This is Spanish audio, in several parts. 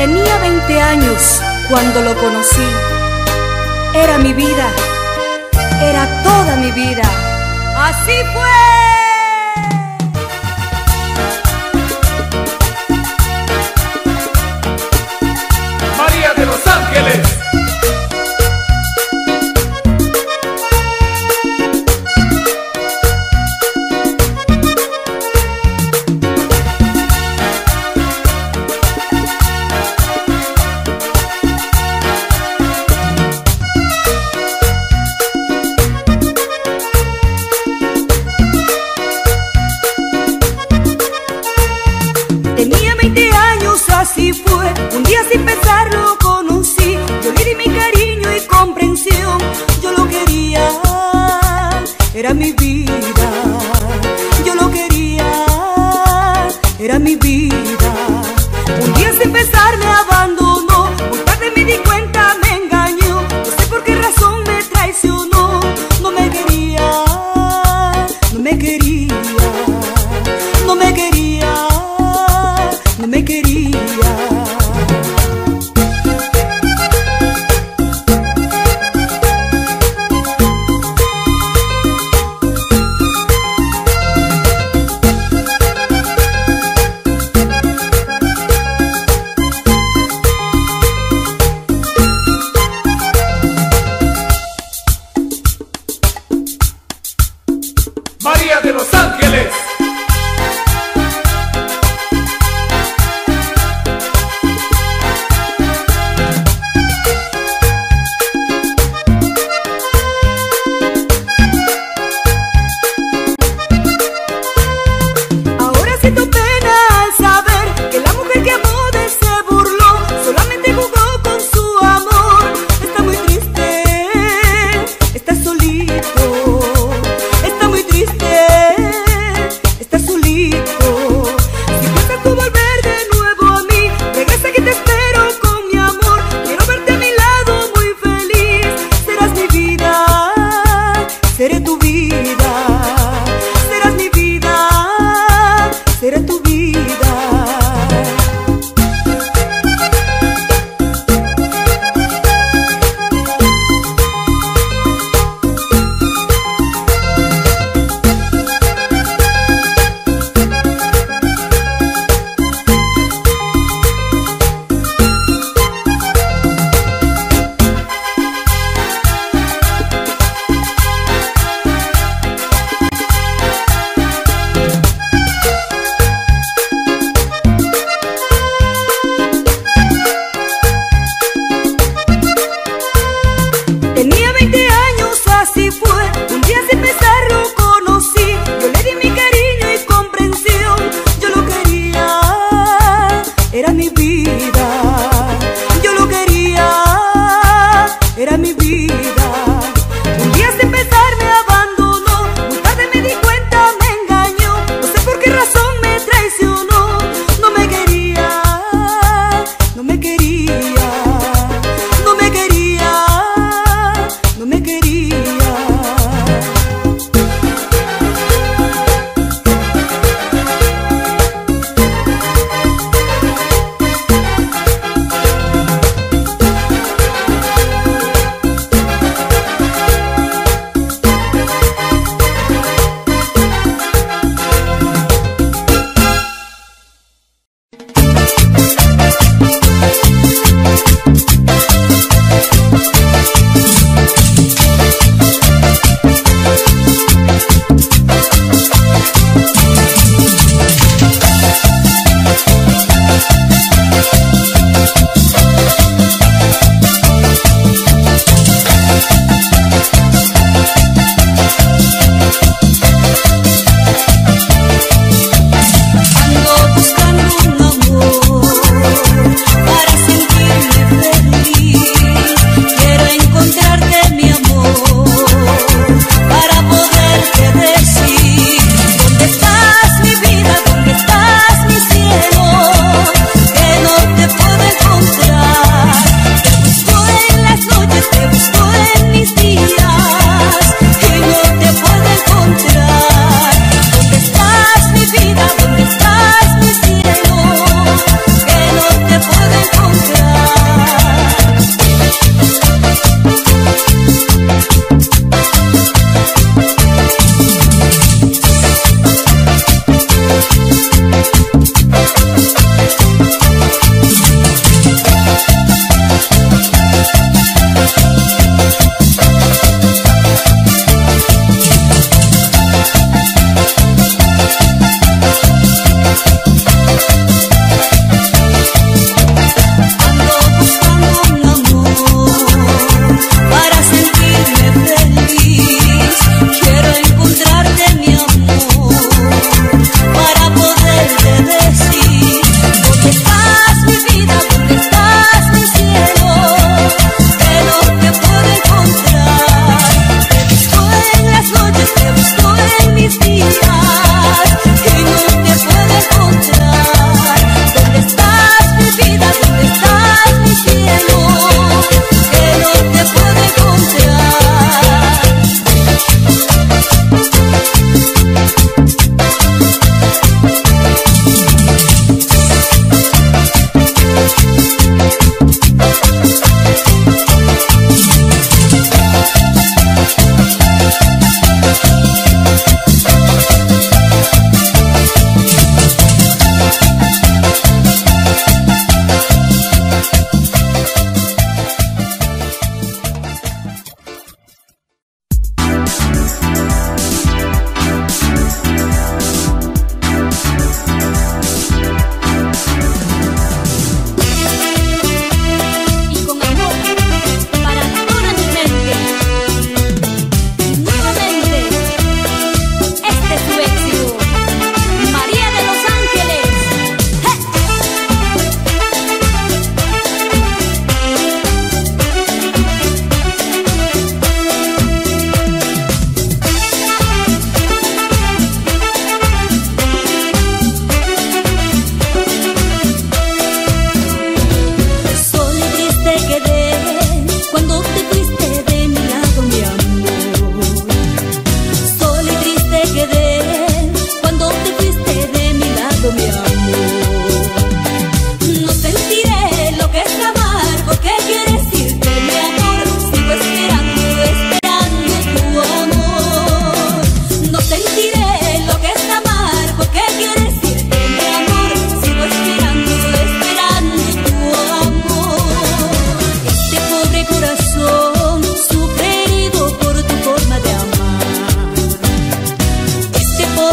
Tenía 20 años cuando lo conocí. Era mi vida, era toda mi vida. ¡Así fue! María de Los Ángeles. Tenía 20 años, así fue. Un día sin pensar lo conocí. Yo le di mi cariño y comprensión. Yo lo quería, era mi vida. Yo lo quería, era mi vida. Un día sin pensar me abandonó. Muy tarde me di cuenta, me engañó. No sé por qué razón me traicionó. No me quería, no me quería, no me quería, no me quería. María de Los Ángeles. Ahora siento pena al saber que la mujer que amó de él se burló. Solamente jugó con su amor. Está muy triste, está solito. Está muy triste,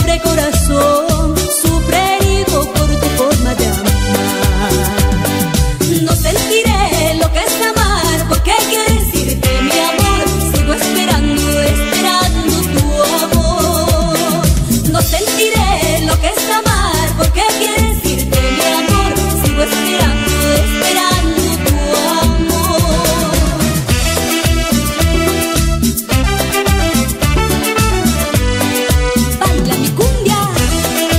pobre corazón sufre herido por tu forma de amar. No sentiré lo que es amar, porque quieres irte, mi amor. Sigo esperando, esperando tu amor. No sentiré lo que es amar, porque quieres irte, mi amor. Sigo esperando, esperando tu amor. Baila mi cumbia.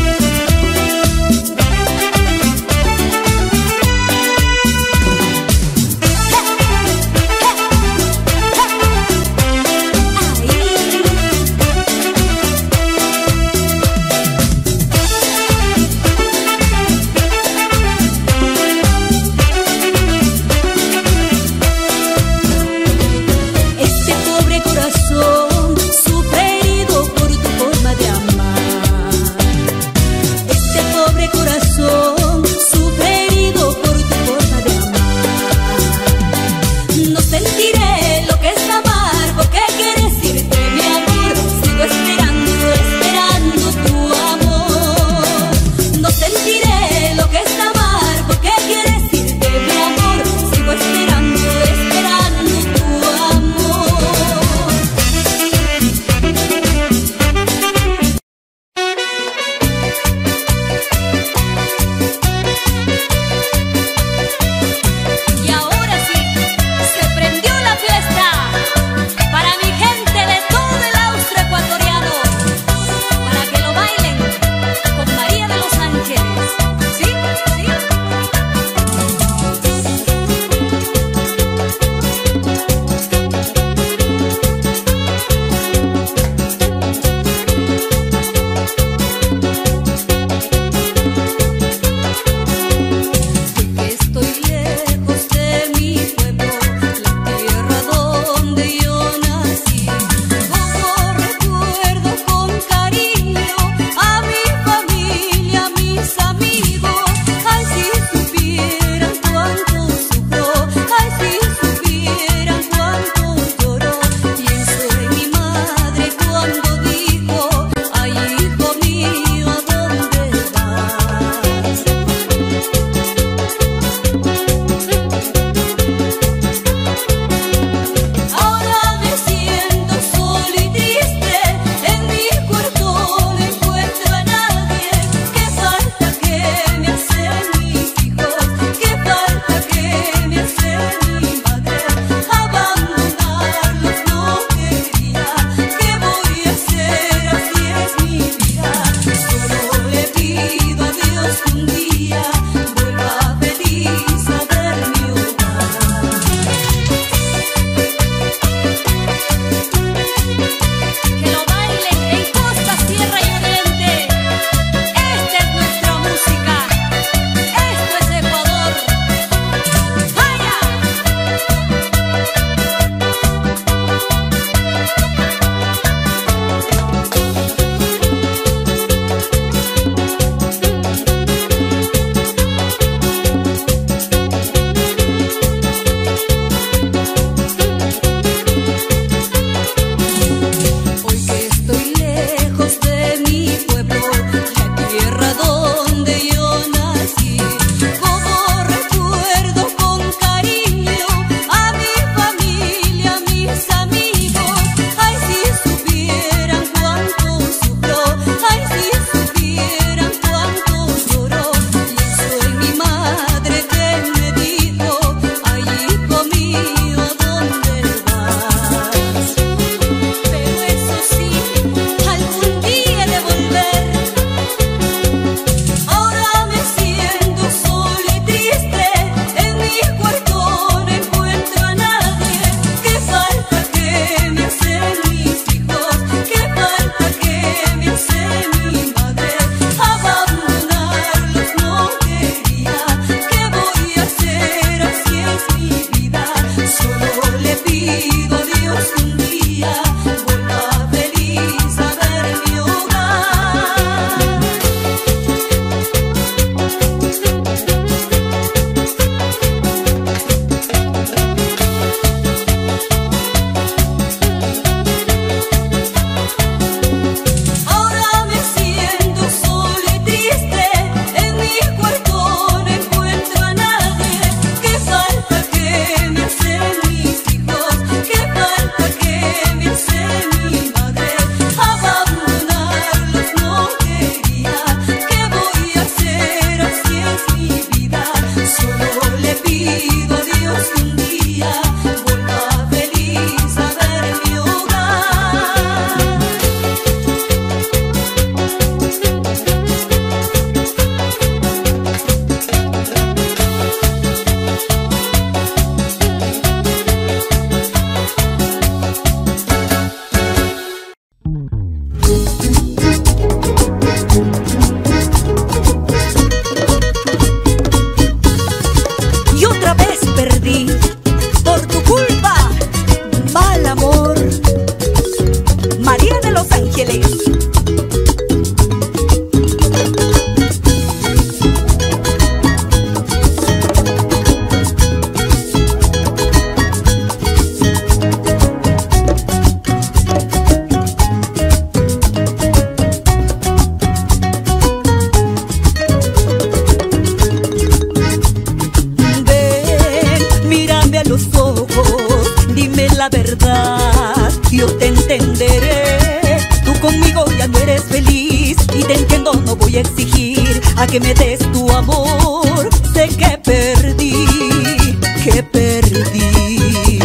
eres feliz y te entiendo, no voy a exigir a que me des tu amor. Sé que perdí, que perdí.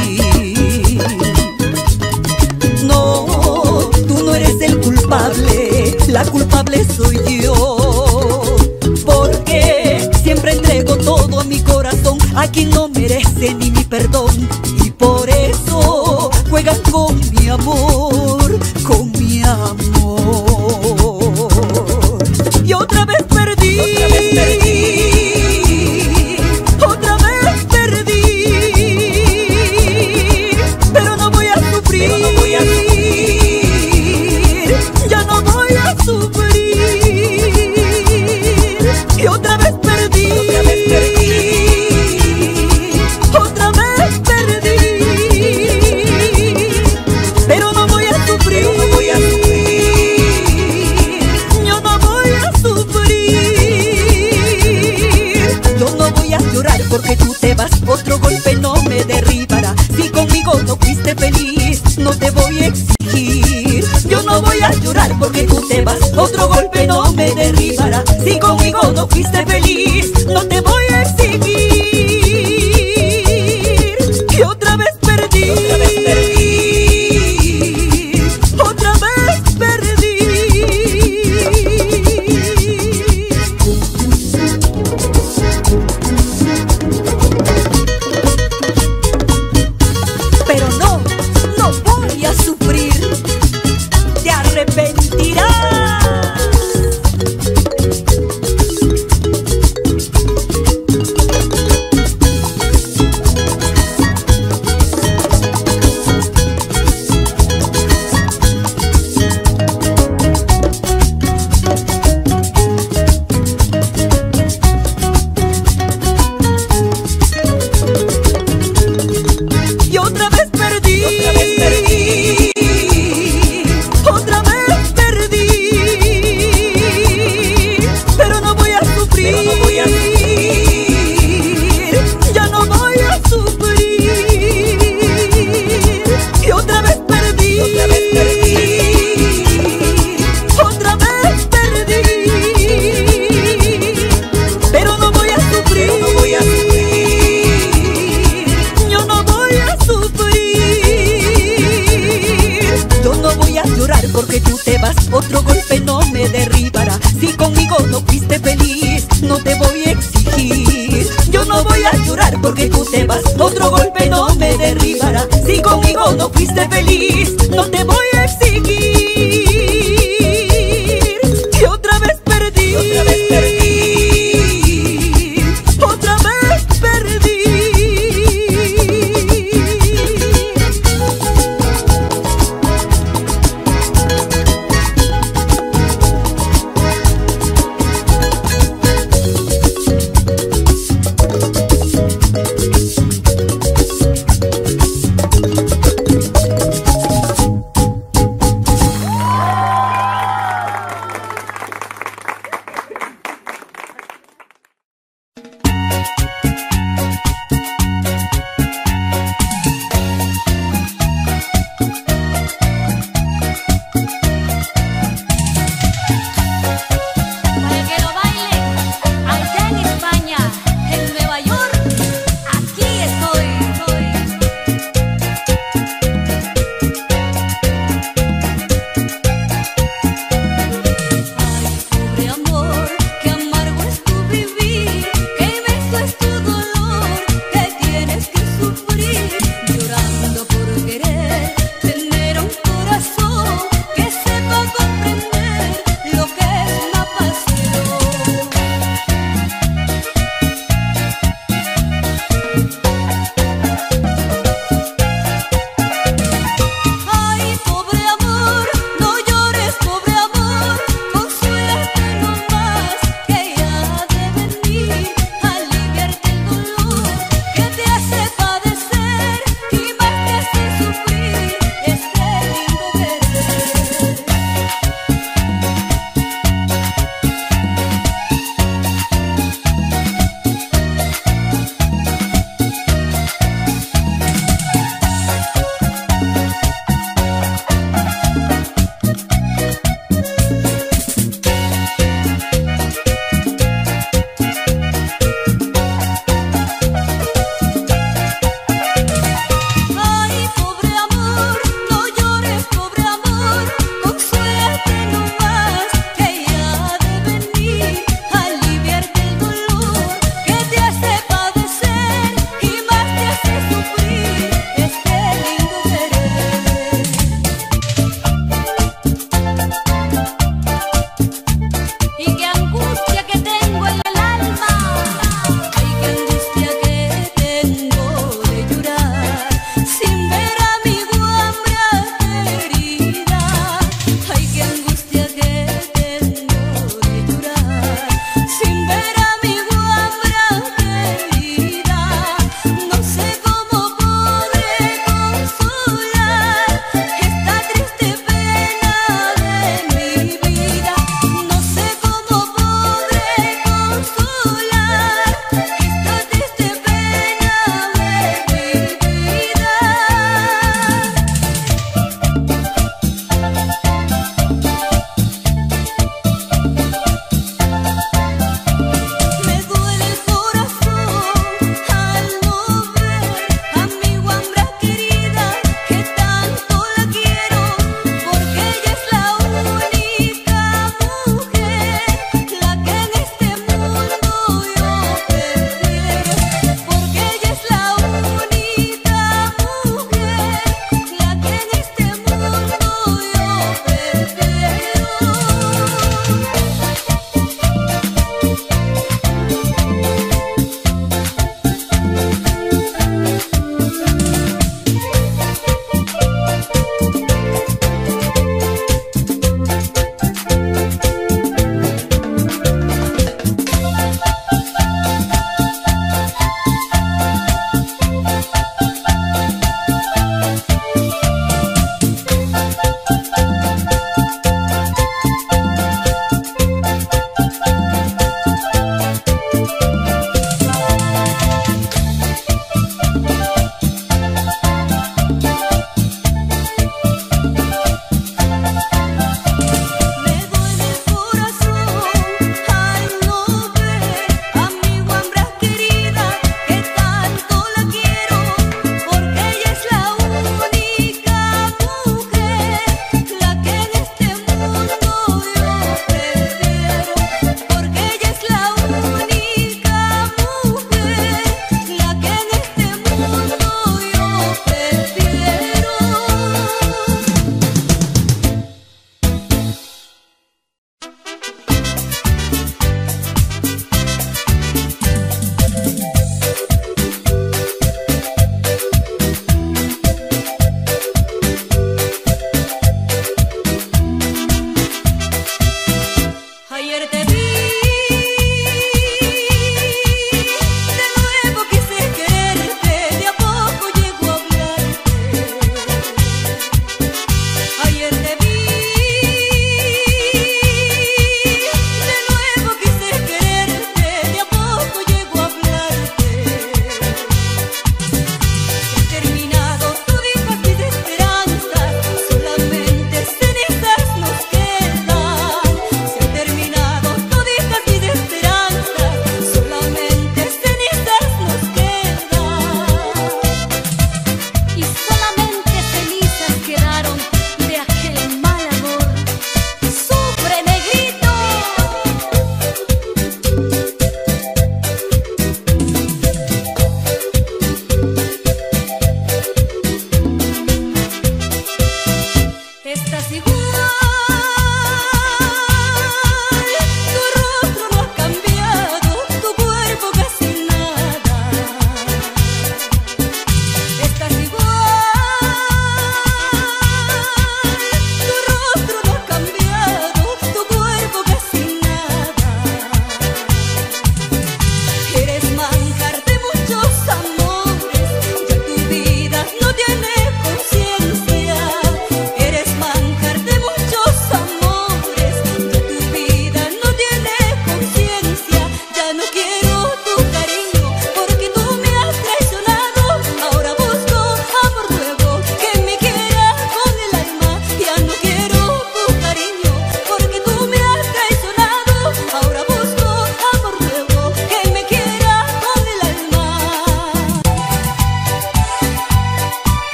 No, tú no eres el culpable, la culpable soy yo. Porque siempre entrego todo a mi corazón, a quien no merece ni mi perdón. Y por eso juegan con mi amor, con mi amor. Y otra vez perdí, otra vez perdí. Pero no voy a sufrir, ya no voy a sufrir. Y otra vez perdí,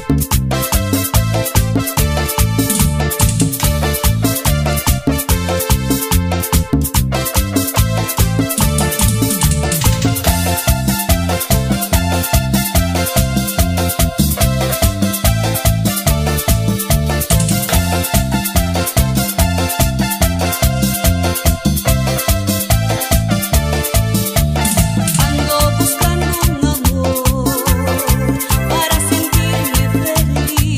Ando buscando un amor para sentirme feliz.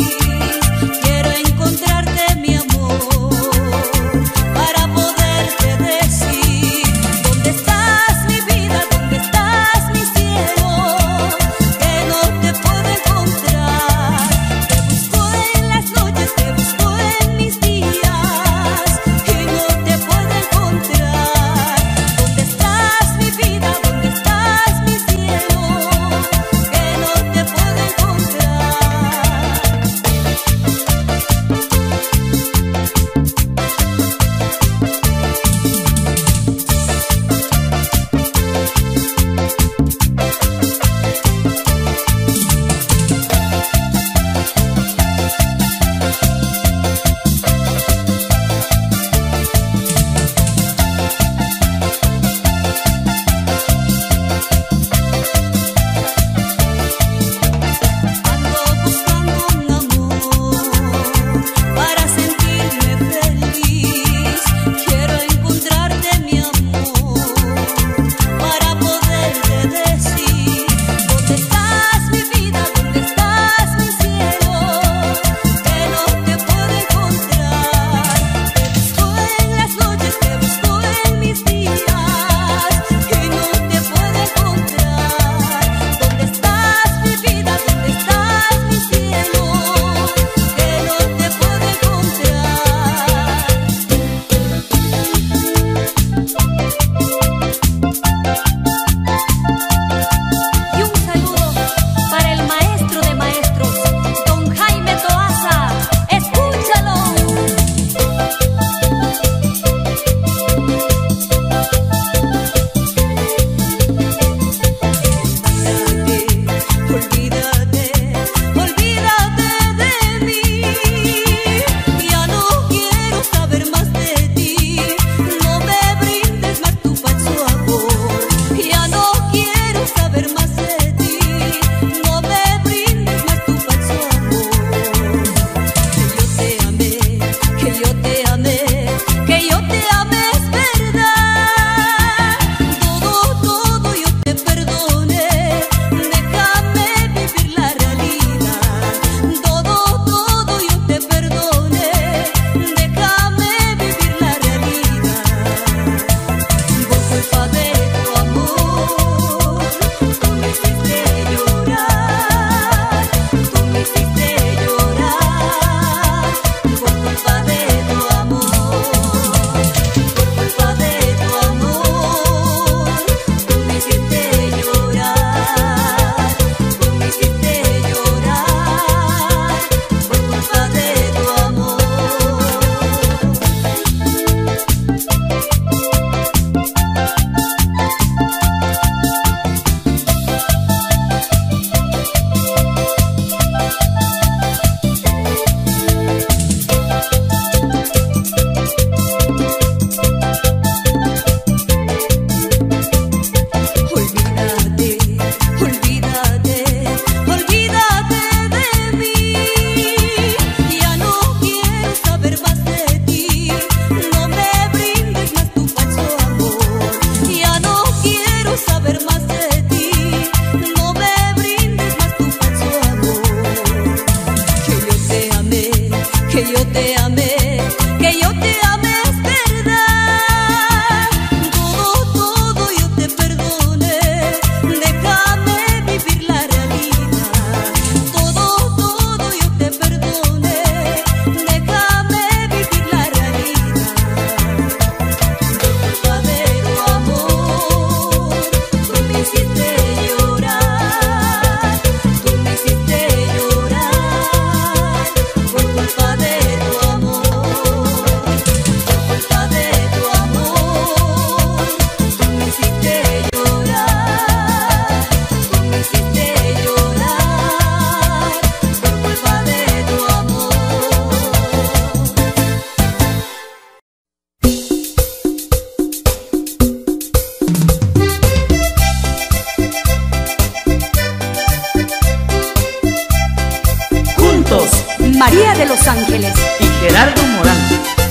María de los Ángeles y Gerardo Morán.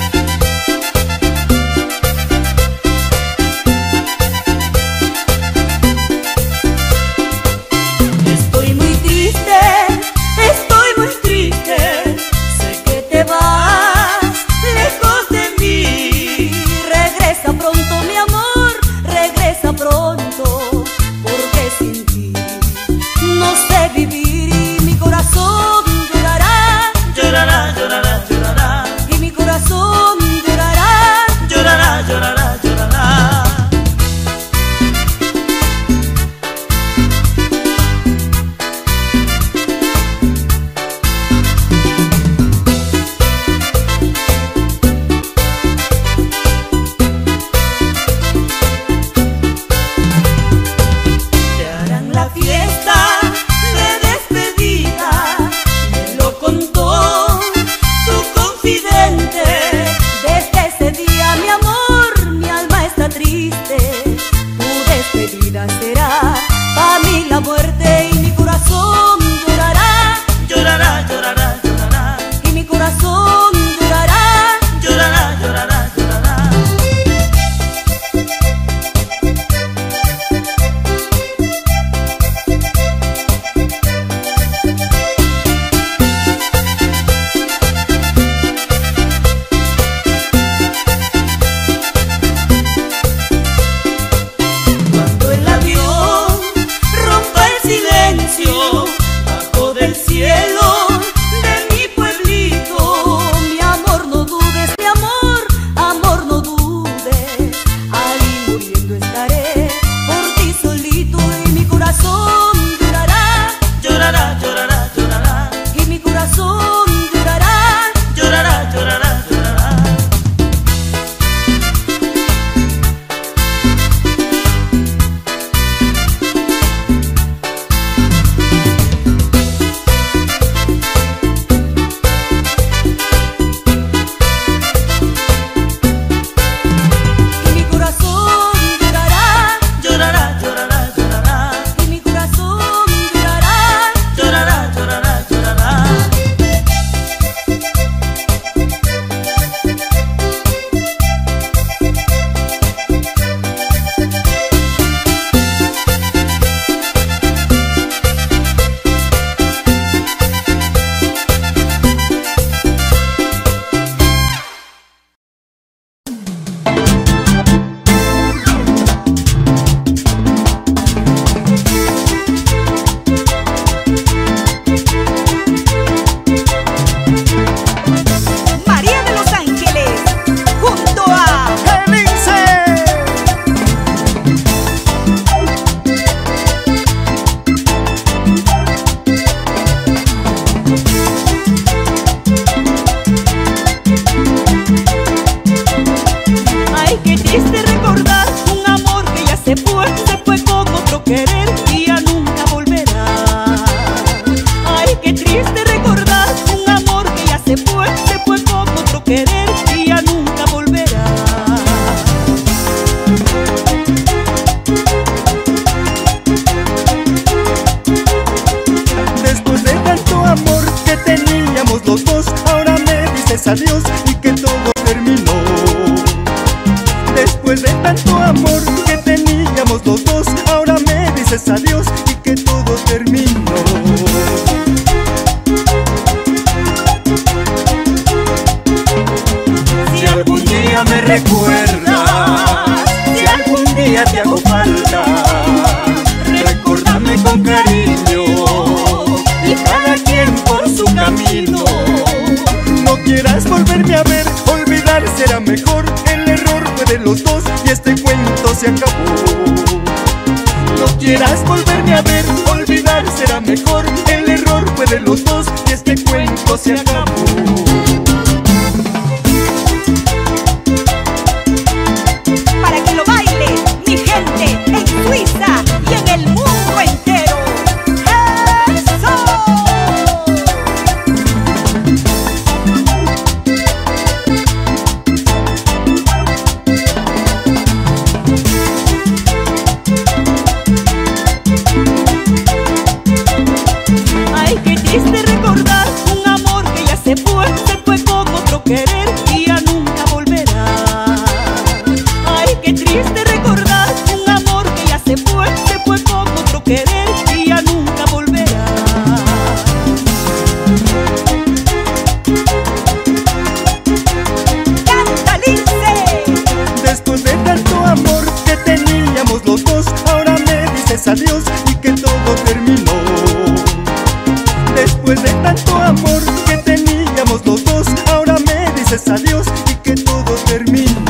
Estoy muy triste, sé que te vas lejos de mí. Regresa pronto, mi amor, regresa pronto, porque sin ti no sé vivir y mi corazón llorará, Llorará, llorará, llorará. y mi corazón llorará. Llorará, llorará, llorará. Te harán la fiesta de despedida, me lo contó tu confidente. Desde ese día, mi amor, mi alma está triste. Tu despedida será para mí la muerte y mi corazón llorará, Llorará, llorará, llorará. y mi corazón llorará. Llorará, llorará, llorará. Cuando el avión rompa el silencio bajo del cielo de mi pueblito, mi amor no dudes, mi amor, amor no dudes, ahí muriendo estaré por ti solito y mi corazón llorará, Llorará, llorará, llorará. y mi corazón llorará. Llorará, llorará, llorará. Y mi corazón llorará, Llorará, llorará, llorará. y mi corazón llorará. Llorará, llorará, llorará. María de los Ángeles, junto a ay, qué triste recordar un amor que ya se fue con otro querer y ya nunca volverá. Ay, qué triste recordar un amor que ya se fue con otro querer y ya nunca volverá. Después de tanto amor que teníamos los dos, ahora me dices adiós y que todo terminó. Después de tanto amor que teníamos los dos, ahora me dices adiós y que todo terminó. Si algún día me recuerdas, si algún día te hago falta, recórdame con cariño y cada quien por su camino. No quieras volverme a ver, olvidar será mejor. El error fue de los dos y este cuento se acabó. No quieras volverme a ver, olvidar será mejor. El error fue de los dos y este cuento se acabó. Para que lo baile mi gente en Suiza y en el mundo entero. ¡Eso! Ay, qué triste recordar un amor que ya Después de tanto amor que teníamos los dos, ahora me dices adiós y que todo terminó.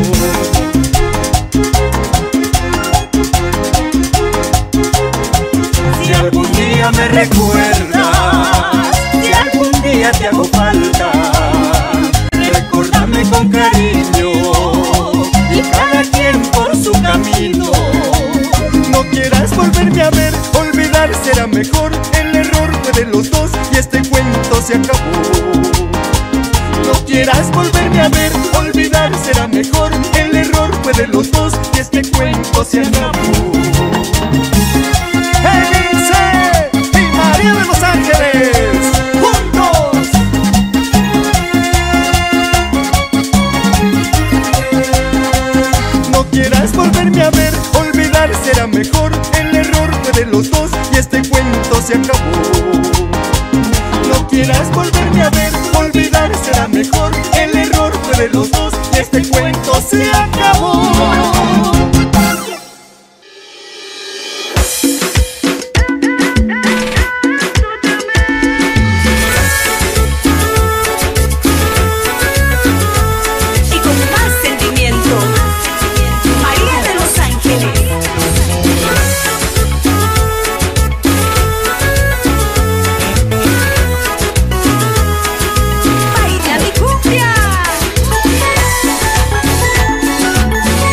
Si algún día me recuerdas, si algún día te hago falta, recórdame con cariño y cada quien por su camino. No quieras volverme a ver, olvidar será mejor. El error fue de los dos y este cuento se acabó. No quieras volverme a ver, olvidar será mejor. El error fue de los dos y este cuento se acabó. Elise y María de Los Ángeles, juntos. No quieras volverme a ver, olvidar será mejor. El error fue de los dos y este cuento se acabó. No quieras volverme a ver, olvidar será mejor. El error fue de los dos y este cuento se acabó. Y con más sentimiento, María de Los Ángeles. Baila mi cumbia.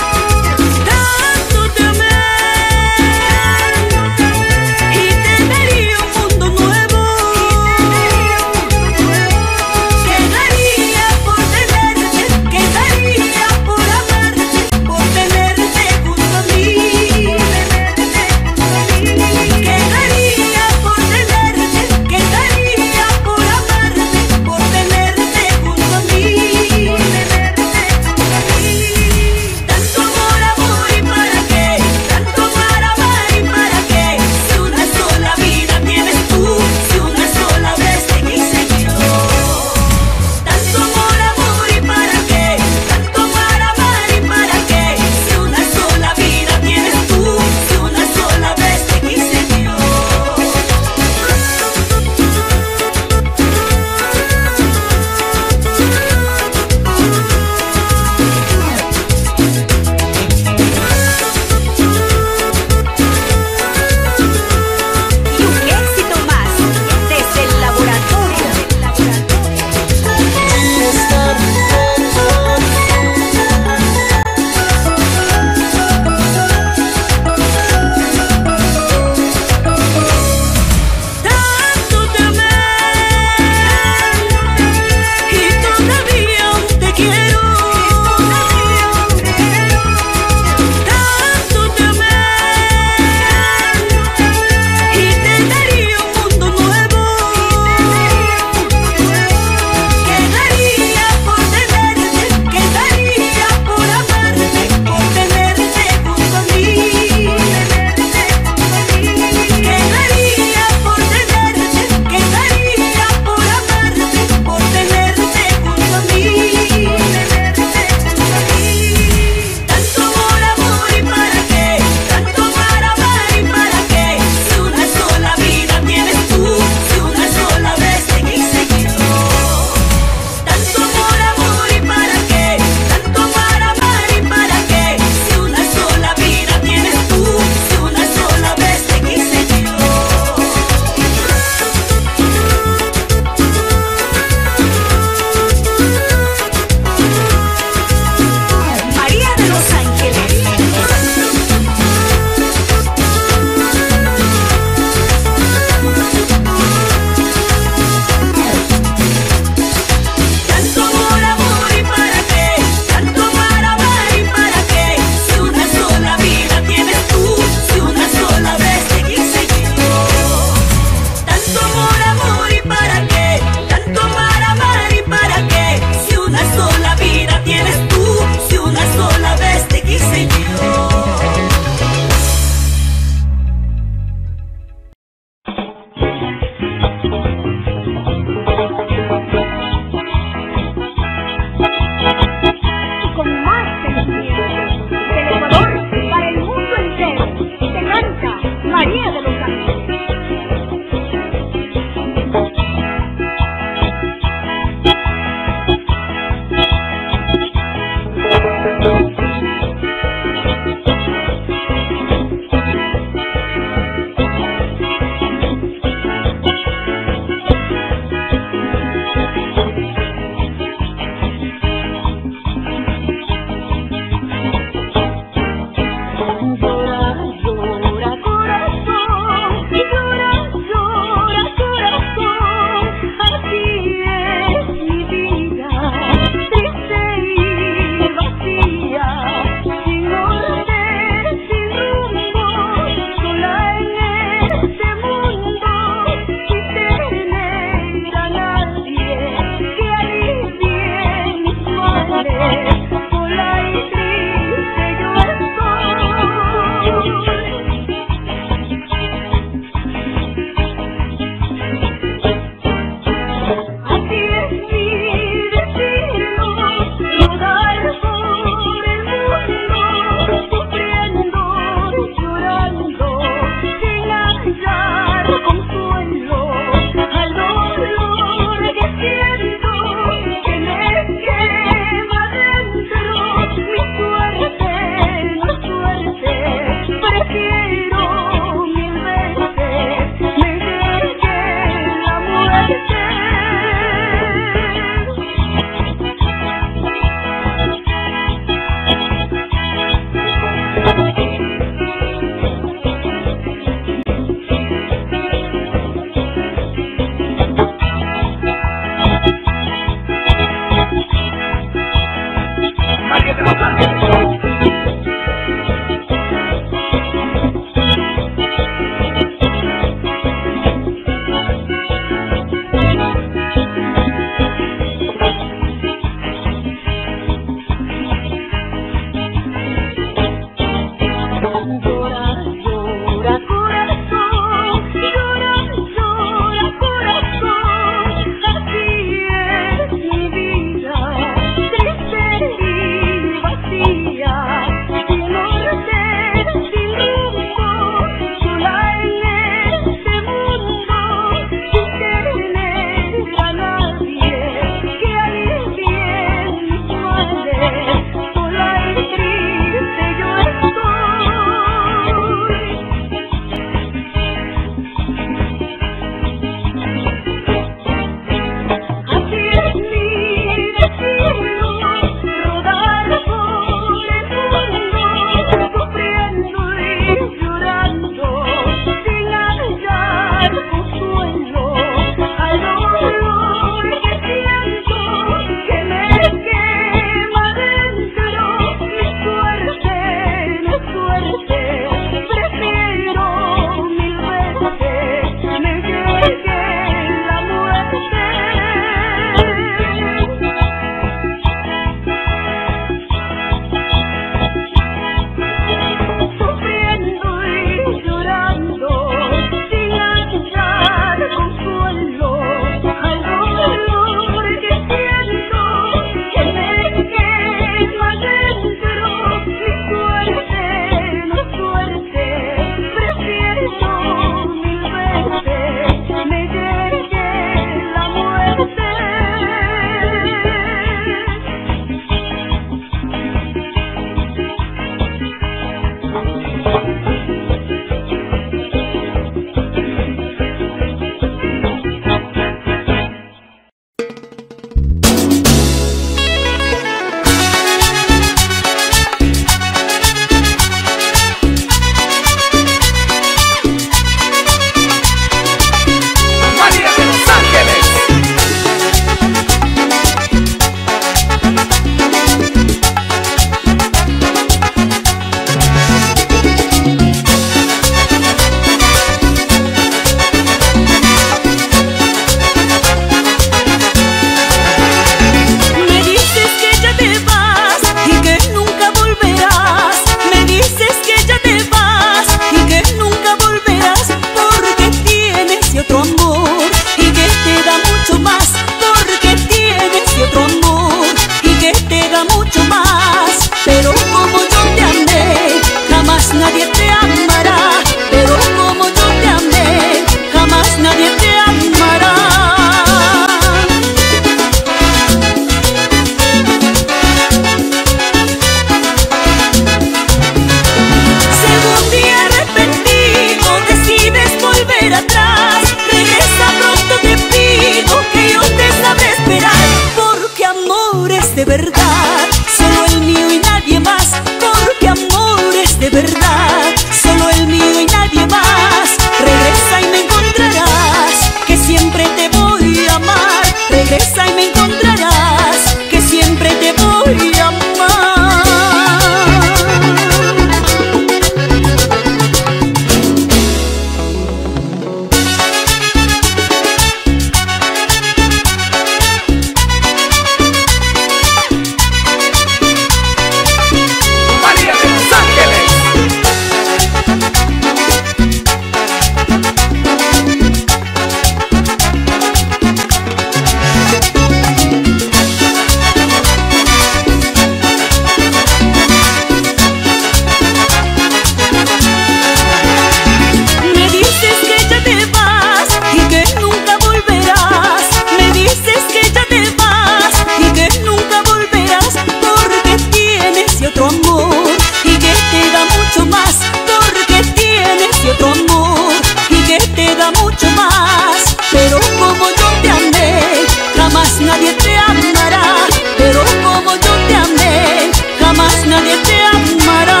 quisiera mucho más, pero como yo te amé, jamás nadie te amará. Pero como yo te amé, jamás nadie te amará.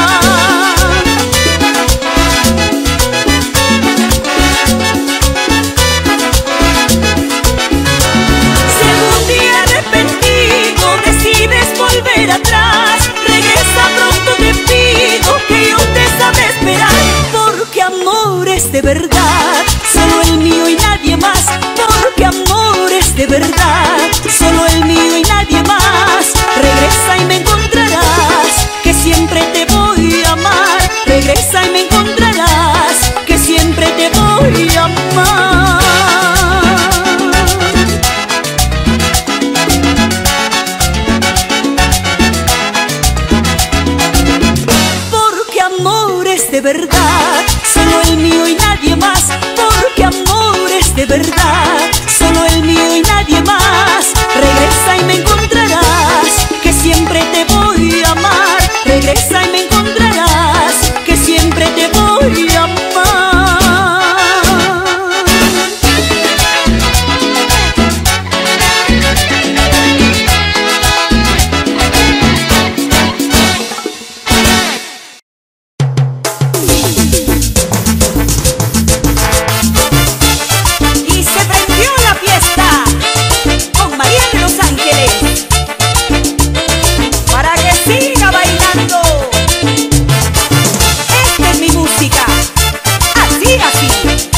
Si algún día arrepentido decides volver atrás, regresa pronto, te pido, que yo te sabré esperar. Porque amor es de verdad, solo el mío y nadie más. Porque amor es de verdad, solo el mío y nadie más. Regresa y me encontrarás, que siempre te voy a amar. Regresa y me encontrarás, que siempre te voy a amar. Porque amor es de verdad, solo el mío y nadie más. Porque amor es de verdad, solo el mío y nadie más. Regresa y me encontrarás, que siempre te voy a amar. Regresa y me encontrarás, que siempre te voy a amar. Y se prendió la fiesta con María de los Ángeles, para que siga bailando. Esta es mi música, así, así.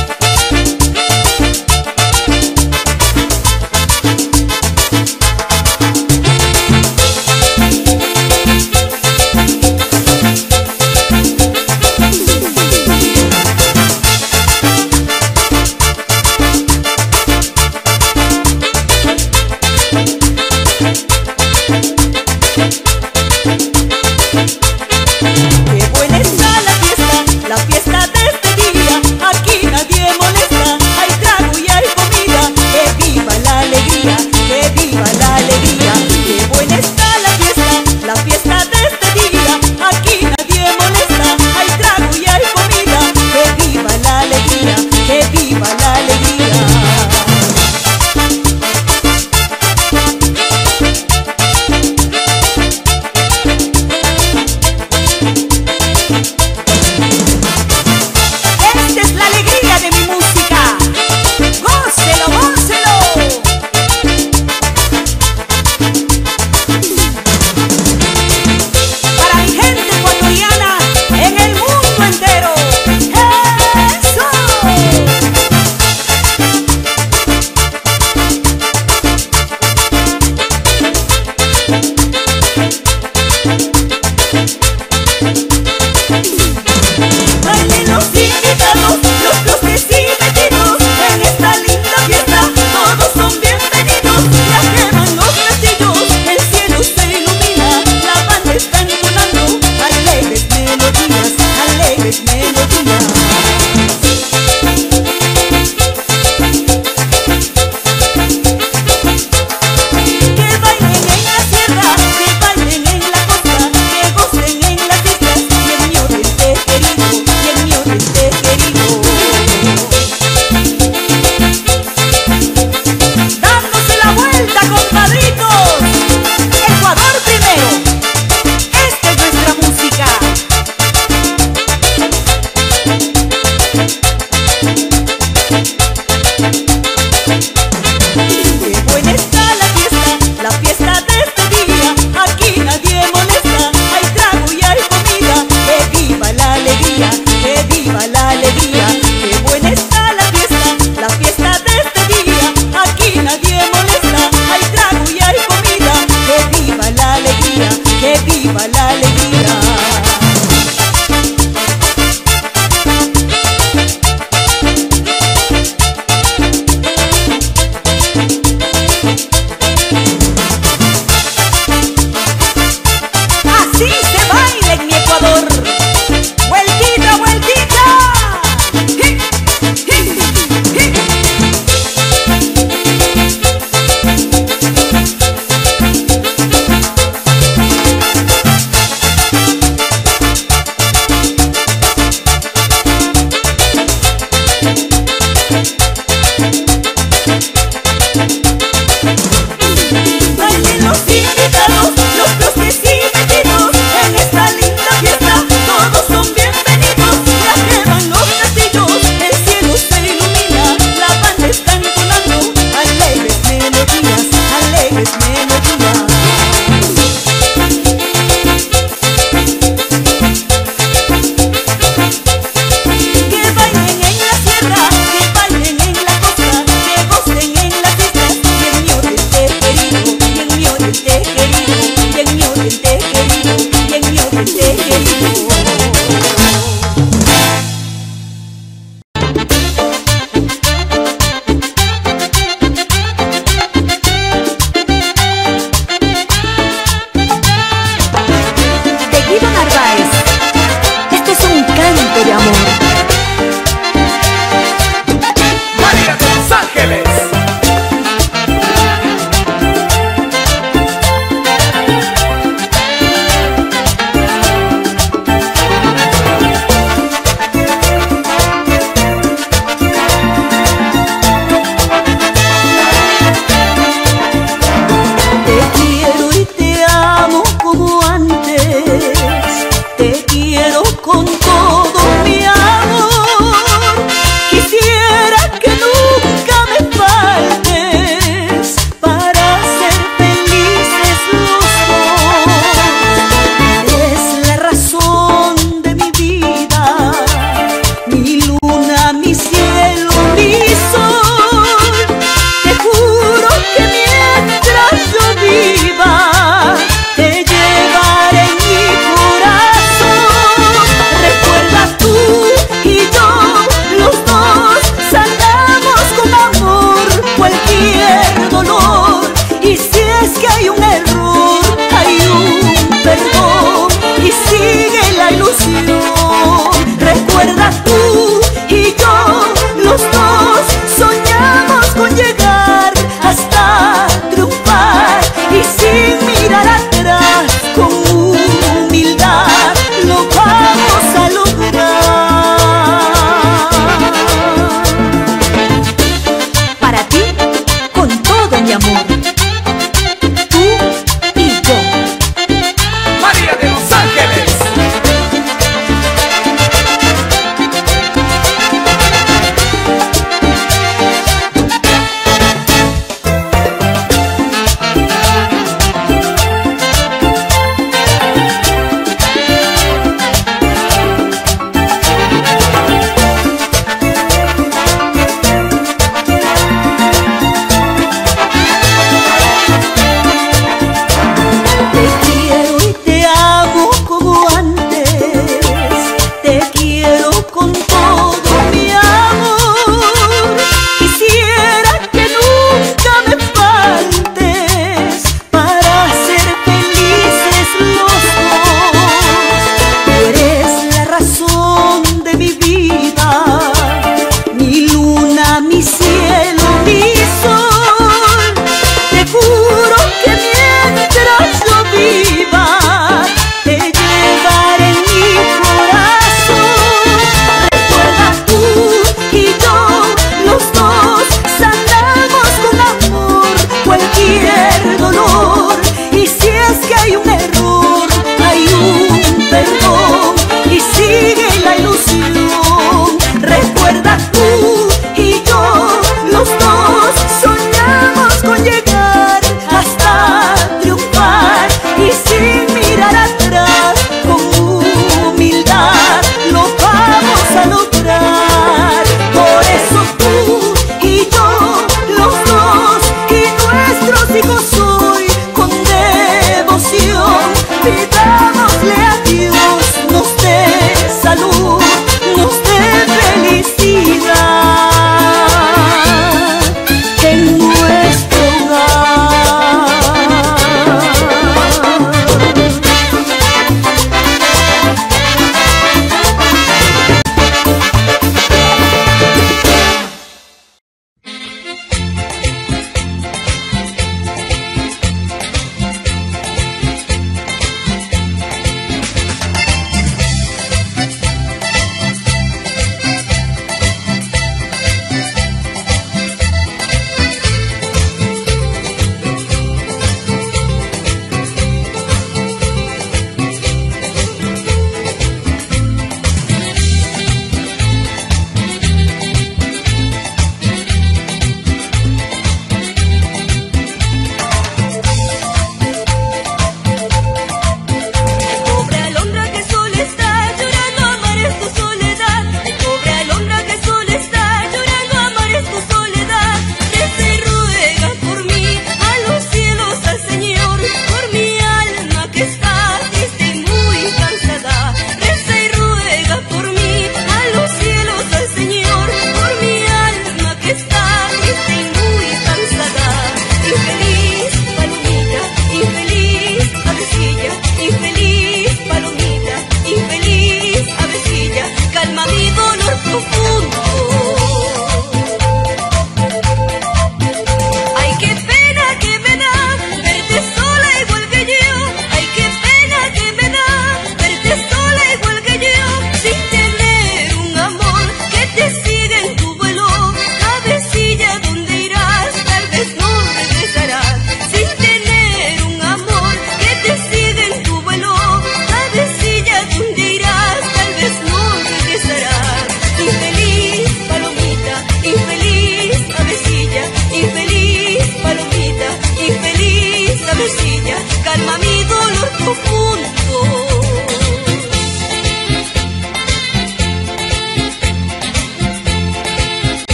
Qué buena está la fiesta de este día. Aquí nadie molesta, hay trago y hay comida. Que viva la alegría, que viva la alegría. Qué buena está la fiesta de este día. Aquí nadie molesta, hay trago y hay comida. Que viva la alegría, que viva la alegría. Esta es la alegría de mi música. ¡Gócelo, gócelo! Para mi gente ecuatoriana en el mundo entero. ¡Eso! Bailen los invitados, los cruces y metidos. En esta linda fiesta todos son bienvenidos. Ya queman los castillos, el cielo se ilumina. La banda está entonando alegres melodías, alegres melodías. Que bailen en la sierra, que bailen en la costa, que gocen en las islas. Y el mío desde querido, y el mío desde querido. Dándose la vuelta, compadritos. Ecuador primero. Esta es nuestra música. con todo mi amor. Quisiera que nunca me faltes para ser felices los dos. Tú eres la razón de mi vida, mi luna, mi cielo, mi sol. Te juro que mientras yo viva te llevaré en mi corazón.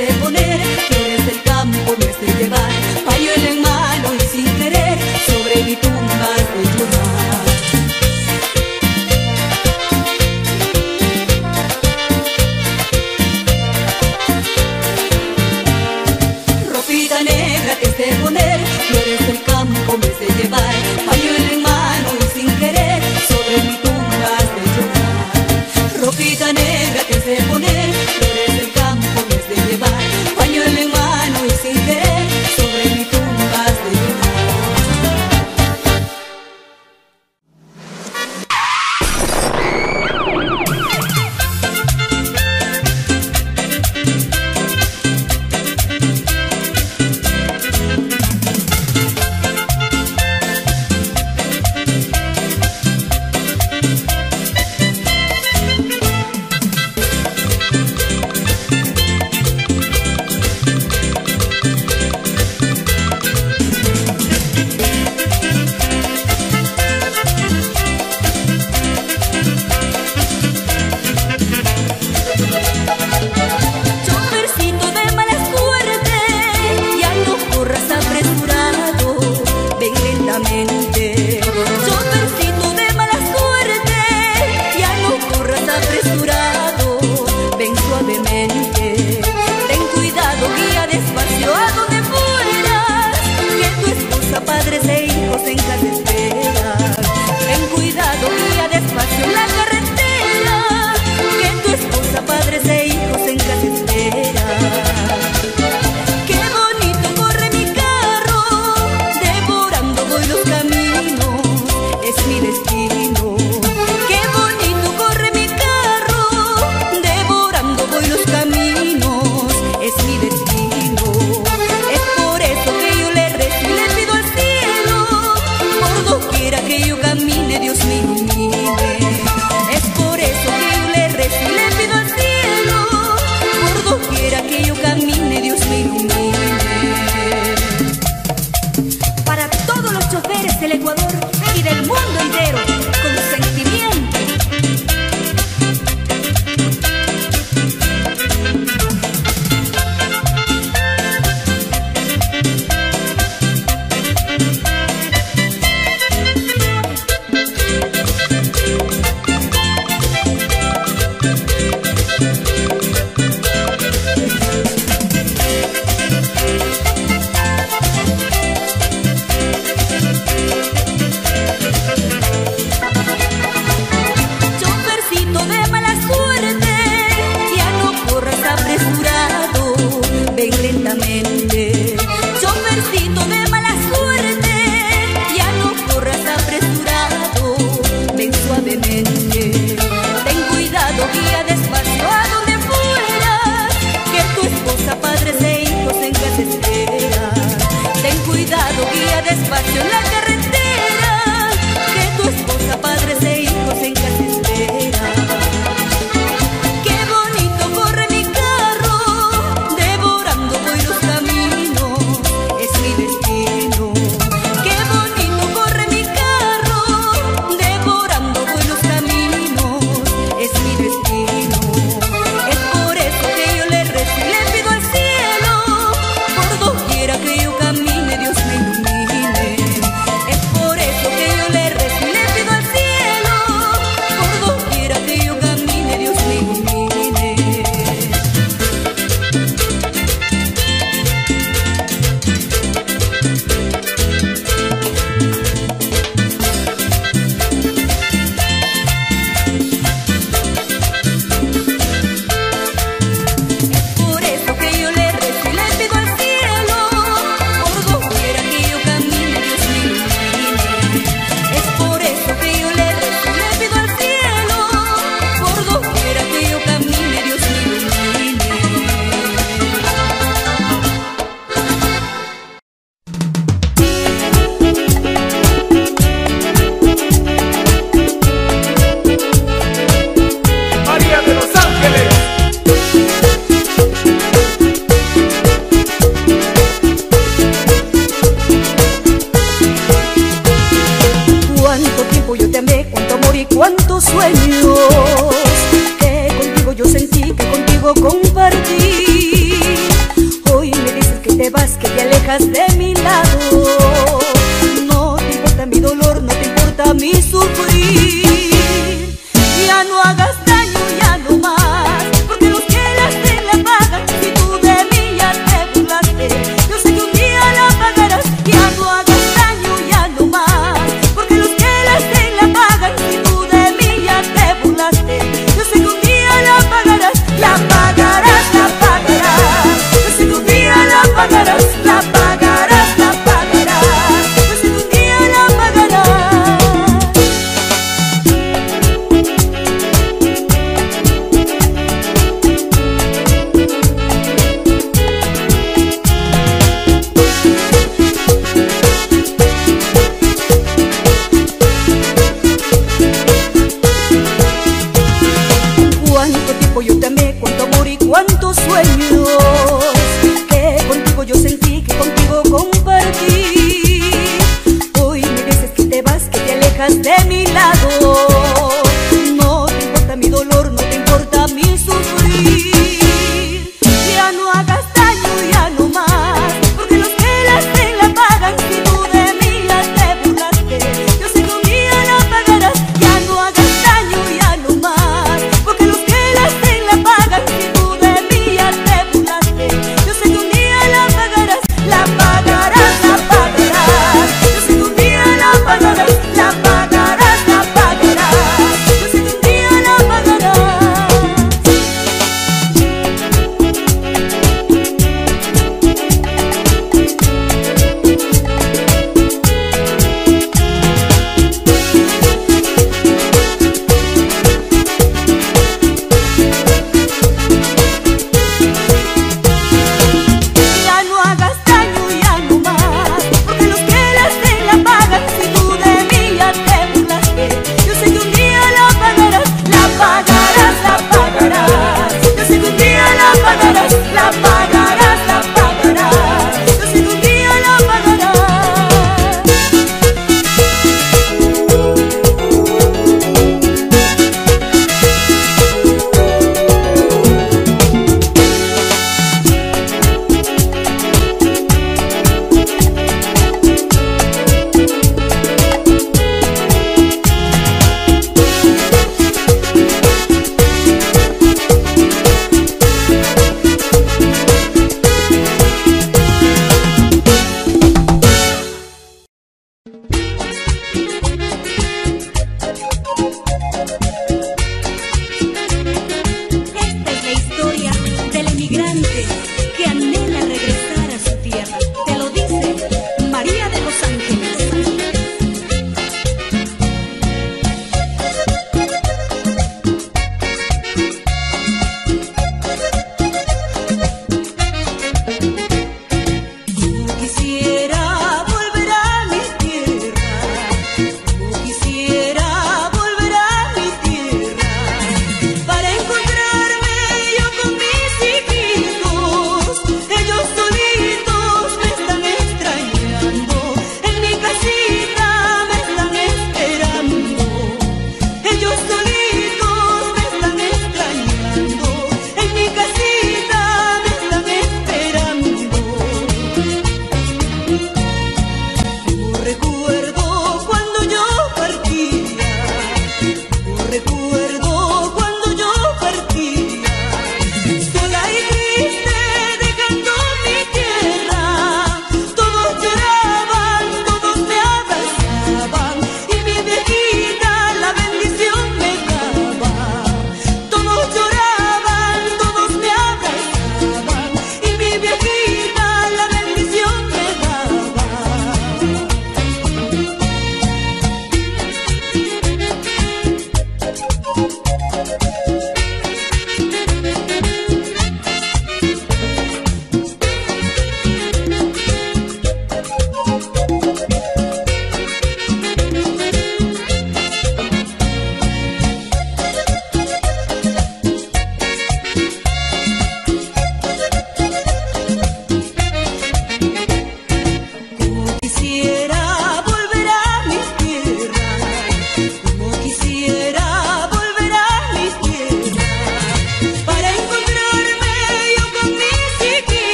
de poner flores del campo me sé llevar, pañuelo en mano y sin querer sobre mi tumba has de llorar. Ropita negra que sé poner flores del campo me sé llevar, pañuelo en mano y sin querer sobre mi tumba has de llorar. Ropita negra que sé poner flores del campo me sé llevar, pañuelo en mano y sin querer sobre mi tumba has de llorar. Chofercito de mala suerte, ya no corras apresurado, ven lentamente. Chofercito de mala suerte, ya no corras apresurado, ven suavemente. Ten cuidado, guía despacio a donde fueras, que tu esposa, padres e hijos en casa esperan. Ten cuidado, guía despacio en la carretera, que tu esposa, padres e hijos en casa esperan. Qué bonito corre mi carro, devorando voy los caminos, es mi destino. Qué bonito corre mi carro, devorando voy los caminos, es mi destino. Es por eso que yo le rezo y le pido al cielo, por doquiera que yo camine, Dios me ilumine. Es por eso que yo le rezo y le pido al cielo, por doquiera que yo camine, Dios me ilumine. Para todos los choferes del Ecuador y del mundo entero, con sentimiento. Chofercito de mala suerte, ya no corras apresurado, ven lentamente. Chofercito de mala suerte, ya no corras apresurado, ven suavemente. Ten cuidado, guía despacio a donde fueras, que tu esposa, padres e hijos en casa esperan. Ten cuidado, guía despacio en la carretera, que tu esposa, padres e hijos en casa esperan. Qué bonito corre mi carro, devorando voy los caminos, es mi destino. Qué bonito corre mi carro, devorando voy los caminos, es mi destino. Es por eso que yo le rezo y le pido al cielo, por doquiera que yo camine, Dios me ilumine. Es por eso que yo le rezo y le pido al cielo, por doquiera que yo camine, Dios me ilumine. Por eso que yo le rezo y le pido al cielo, por doquiera que yo camine, Dios me ilumine. Es por eso que yo le rezo y le pido al cielo, por doquiera que yo camine, Dios me ilumine. María de los Ángeles. Cuánto tiempo yo te amé, cuánto amor y cuántos sueños, que contigo yo sentí, que contigo compartí. alejas de mi lado. No te importa mi dolor, no te importa mi sufrir. Ya no hagas daño, ya no más, porque los que la hacen la pagan. Si tú de mí ya te burlaste, yo sé que un día la pagarás. Ya no hagas daño, ya no más, porque los que la hacen la pagan. Si tú de mí ya te burlaste, yo sé que un día la pagarás. La pagarás, la pagarás, yo sé que un día la pagarás. La pagarás, la pagarás, yo sé que un día la pagarás. Cuánto tiempo yo te amé, cuánto amor y cuántos sueños, que contigo yo sentí, que contigo compartí. Hoy me dices que te vas, que te alejas de mi lado. No te importa mi dolor, no te importa mi sufrir. Ya no hagas daño, ya no más, porque los que la hacen la pagan. Si tú de mí ya te burlaste, yo sé que un día la pagarás. Ya no hagas daño, ya no más, porque los que la hacen la pagan. Si tú de mí ya te burlaste,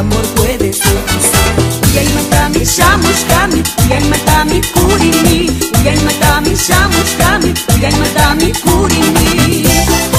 amor puede ser. Uyay matami shamushkami, uyay matami kurini, uyay matami shamushkami, uyay matami kurini.